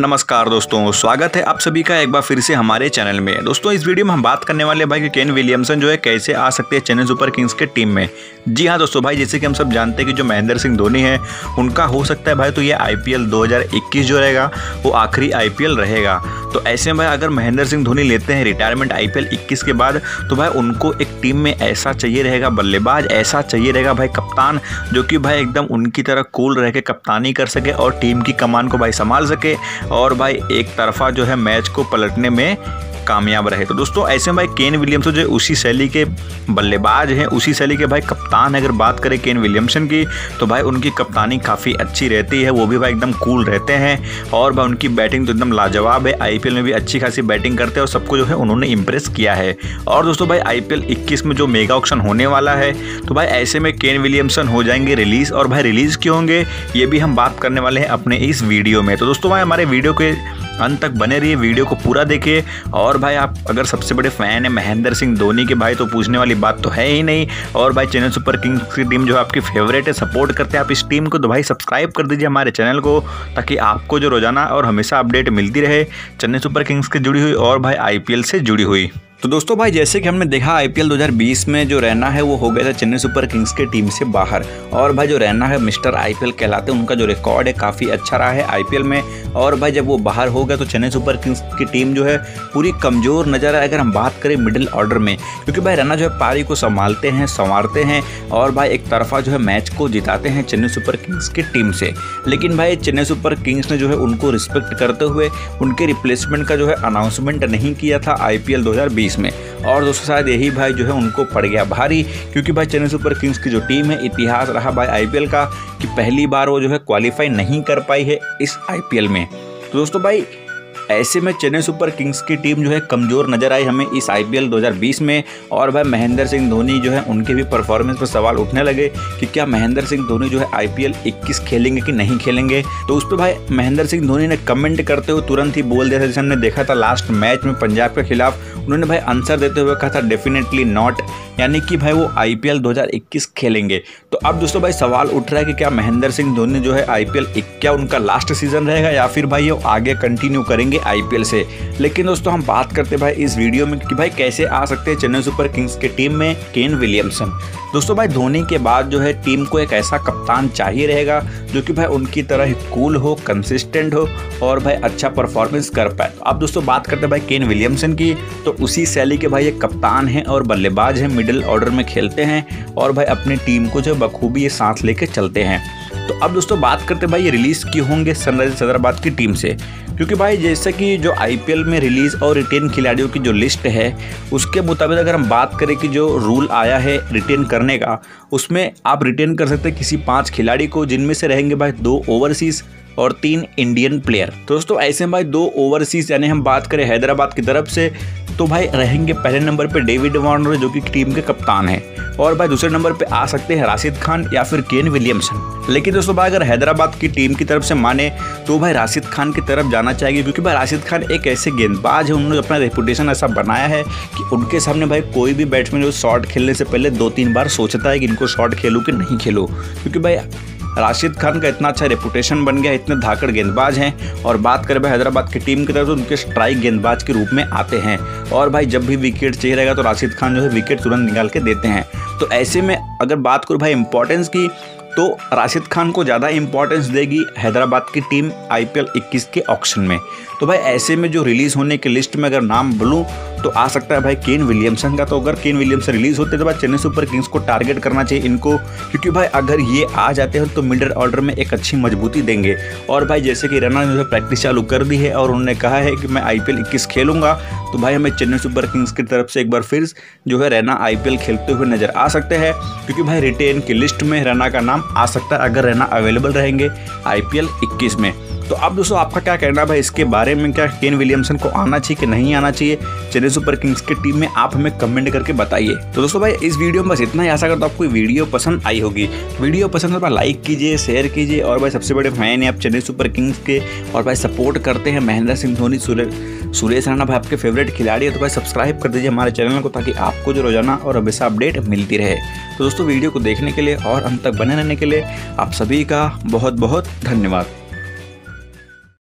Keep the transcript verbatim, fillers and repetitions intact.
नमस्कार दोस्तों, स्वागत है आप सभी का एक बार फिर से हमारे चैनल में। दोस्तों इस वीडियो में हम बात करने वाले भाई कि केन विलियमसन जो है कैसे आ सकते हैं चेन्नई सुपर किंग्स के टीम में। जी हाँ दोस्तों भाई, जैसे कि हम सब जानते हैं कि जो महेंद्र सिंह धोनी है उनका हो सकता है भाई तो ये आईपीएल दो हज़ार इक्कीस जो रहेगा वो आखिरी आईपीएल रहेगा। तो ऐसे में भाई अगर महेंद्र सिंह धोनी लेते हैं रिटायरमेंट आईपीएल इक्कीस के बाद तो भाई उनको एक टीम में ऐसा चाहिए रहेगा बल्लेबाज, ऐसा चाहिए रहेगा भाई कप्तान जो कि भाई एकदम उनकी तरह कूल रह के कप्तानी कर सके और टीम की कमान को भाई संभाल सके और भाई एक तरफा जो है मैच को पलटने में कामयाब रहे। तो दोस्तों ऐसे में भाई केन विलियमसन जो उसी शैली के बल्लेबाज हैं, उसी शैली के भाई कप्तान। अगर बात करें केन विलियमसन की तो भाई उनकी कप्तानी काफ़ी अच्छी रहती है, वो भी भाई एकदम कूल रहते हैं और भाई उनकी बैटिंग तो एकदम लाजवाब है। आईपीएल में भी अच्छी खासी बैटिंग करते हैं और सबको जो है उन्होंने इंप्रेस किया है। और दोस्तों भाई आईपीएल इक्कीस में जो मेगा ऑक्शन होने वाला है तो भाई ऐसे में केन विलियमसन हो जाएंगे रिलीज़। और भाई रिलीज़ क्यों होंगे ये भी हम बात करने वाले हैं अपने इस वीडियो में। तो दोस्तों भाई हमारे वीडियो के अंत तक बने रहिए, वीडियो को पूरा देखिए। और भाई आप अगर सबसे बड़े फ़ैन है महेंद्र सिंह धोनी के भाई तो पूछने वाली बात तो है ही नहीं। और भाई चेन्नई सुपर किंग्स की टीम जो आपकी फेवरेट है, सपोर्ट करते हैं आप इस टीम को, तो भाई सब्सक्राइब कर दीजिए हमारे चैनल को ताकि आपको जो रोजाना और हमेशा अपडेट मिलती रहे चेन्नई सुपर किंग्स से जुड़ी हुई और भाई आईपीएल से जुड़ी हुई। तो दोस्तों भाई जैसे कि हमने देखा आईपीएल दो हज़ार बीस में जो रैना है वो हो गया था चेन्नई सुपर किंग्स के टीम से बाहर। और भाई जो रैना है मिस्टर आईपीएल कहलाते हैं, उनका जो रिकॉर्ड है काफ़ी अच्छा रहा है आईपीएल में। और भाई जब वो बाहर हो गया तो चेन्नई सुपर किंग्स की टीम जो है पूरी कमज़ोर नजर आए अगर हम बात करें मिडिल ऑर्डर में, क्योंकि भाई रैना जो है पारी को संभालते हैं, संवारते हैं और भाई एक तरफा जो है मैच को जिताते हैं चेन्नई सुपर किंग्स की टीम से। लेकिन भाई चेन्नई सुपर किंग्स ने जो है उनको रिस्पेक्ट करते हुए उनके रिप्लेसमेंट का जो है अनाउंसमेंट नहीं किया था आईपीएल दो हज़ार बीस में। और दोस्तों शायद यही भाई जो है उनको पड़ गया भारी, क्योंकि भाई चेन्नई सुपर किंग्स की जो टीम है इतिहास रहा भाई आईपीएल का कि पहली बार वो जो है क्वालिफाई नहीं कर पाई है इस आईपीएल में। तो दोस्तों भाई ऐसे में चेन्नई सुपर किंग्स की टीम जो है कमज़ोर नजर आई हमें इस आईपीएल दो हज़ार बीस में। और भाई महेंद्र सिंह धोनी जो है उनके भी परफॉर्मेंस पर सवाल उठने लगे कि क्या महेंद्र सिंह धोनी जो है आईपीएल इक्कीस खेलेंगे कि नहीं खेलेंगे। तो उस पर भाई महेंद्र सिंह धोनी ने कमेंट करते हुए तुरंत ही बोल दिया था, जैसे हमने देखा था लास्ट मैच में पंजाब के खिलाफ, उन्होंने भाई आंसर देते हुए कहा था डेफिनेटली नॉट, यानी कि भाई वो आईपीएल दो हज़ार इक्कीस खेलेंगे। तो अब दोस्तों भाई सवाल उठ रहा है कि क्या महेंद्र सिंह धोनी जो है आईपीएल क्या उनका लास्ट सीजन रहेगा या फिर भाई वो आगे कंटिन्यू करेंगे आईपीएल से। लेकिन दोस्तों हम बात करते भाई इस वीडियो में कि भाई कैसे आ सकते हैं चेन्नई सुपर किंग्स के टीम में केन विलियमसन। दोस्तों भाई धोनी के बाद जो है टीम को एक ऐसा कप्तान चाहिए रहेगा जो कि भाई उनकी तरह ही कूल हो, कंसिस्टेंट हो और भाई अच्छा परफॉर्मेंस कर पाए। तो अब दोस्तों बात करते हैं भाई केन विलियमसन की, तो उसी शैली के भाई एक कप्तान हैं और बल्लेबाज हैं, मिडिल ऑर्डर में खेलते हैं और भाई अपनी टीम को जो बखूबी ये सांस लेके चलते हैं। तो अब दोस्तों बात करते हैं भाई ये रिलीज़ क्यों होंगे सनराइजर्स हैदराबाद की टीम से, क्योंकि भाई जैसे कि जो आईपीएल में रिलीज़ और रिटेन खिलाड़ियों की जो लिस्ट है उसके मुताबिक अगर हम बात करें कि जो रूल आया है रिटेन करने का, उसमें आप रिटेन कर सकते हैं किसी पाँच खिलाड़ी को, जिनमें से रहेंगे भाई दो ओवरसीज़ और तीन इंडियन प्लेयर। तो दोस्तों ऐसे में भाई दो ओवरसीज़ यानी हम बात करें हैदराबाद की तरफ से तो भाई रहेंगे पहले नंबर पे डेविड वार्नर जो कि टीम के कप्तान हैं, और भाई दूसरे नंबर पे आ सकते हैं राशिद खान या फिर केन विलियमसन। लेकिन दोस्तों भाई अगर हैदराबाद की टीम की तरफ से माने तो भाई राशिद खान की तरफ जाना चाहिए, क्योंकि भाई राशिद खान एक ऐसे गेंदबाज है, उन्होंने अपना रेपुटेशन ऐसा बनाया है कि उनके सामने भाई कोई भी बैट्समैन जो शॉट खेलने से पहले दो तीन बार सोचता है कि इनको शॉट खेलूँ कि नहीं खेलूँ, क्योंकि भाई राशिद खान का इतना अच्छा रेपुटेशन बन गया, इतने धाकड़ गेंदबाज हैं। और बात करें भाई हैदराबाद की टीम की तरफ तो उनके स्ट्राइक गेंदबाज के रूप में आते हैं और भाई जब भी विकेट चाहिए रहेगा तो राशिद खान जो है विकेट तुरंत निकाल के देते हैं। तो ऐसे में अगर बात करूँ भाई इंपॉर्टेंस की तो राशिद खान को ज़्यादा इंपॉर्टेंस देगी हैदराबाद की टीम आईपीएल इक्कीस के ऑक्शन में। तो भाई ऐसे में जो रिलीज़ होने की लिस्ट में अगर नाम बोलूँ तो आ सकता है भाई केन विलियमसन का। तो अगर केन विलियमसन रिलीज़ होते तो भाई चेन्नई सुपर किंग्स को टारगेट करना चाहिए इनको, क्योंकि भाई अगर ये आ जाते हैं तो मिडिल ऑर्डर में एक अच्छी मजबूती देंगे। और भाई जैसे कि रैना ने जो प्रैक्टिस चालू कर दी है और उन्होंने कहा है कि मैं आईपीएल इक्कीस खेलूंगा, तो भाई हमें चेन्नई सुपर किंग्स की तरफ से एक बार फिर जो है रैना आईपीएल खेलते हुए नजर आ सकते हैं, क्योंकि भाई रिटेन की लिस्ट में रैना का नाम आ सकता है अगर रैना अवेलेबल रहेंगे आईपीएल इक्कीस में। तो अब दोस्तों आपका क्या कहना है भाई इसके बारे में, क्या केन विलियमसन को आना चाहिए कि नहीं आना चाहिए चेन्नई सुपर किंग्स की टीम में, आप हमें कमेंट करके बताइए। तो दोस्तों भाई इस वीडियो में बस इतना ही, आशा करता हूँ आपको वीडियो पसंद आई होगी। वीडियो पसंद है तो लाइक कीजिए, शेयर कीजिए और भाई सबसे बड़े फैन है आप चेन्नई सुपर किंग्स के और भाई सपोर्ट करते हैं महेंद्र सिंह धोनी, सुरेश रैना भाई आपके फेवरेट खिलाड़ी है, तो भाई सब्सक्राइब कर दीजिए हमारे चैनल को ताकि आपको जो रोजाना और हमेशा अपडेट मिलती रहे। तो दोस्तों वीडियो को देखने के लिए और अंत तक बने रहने के लिए आप सभी का बहुत बहुत धन्यवाद।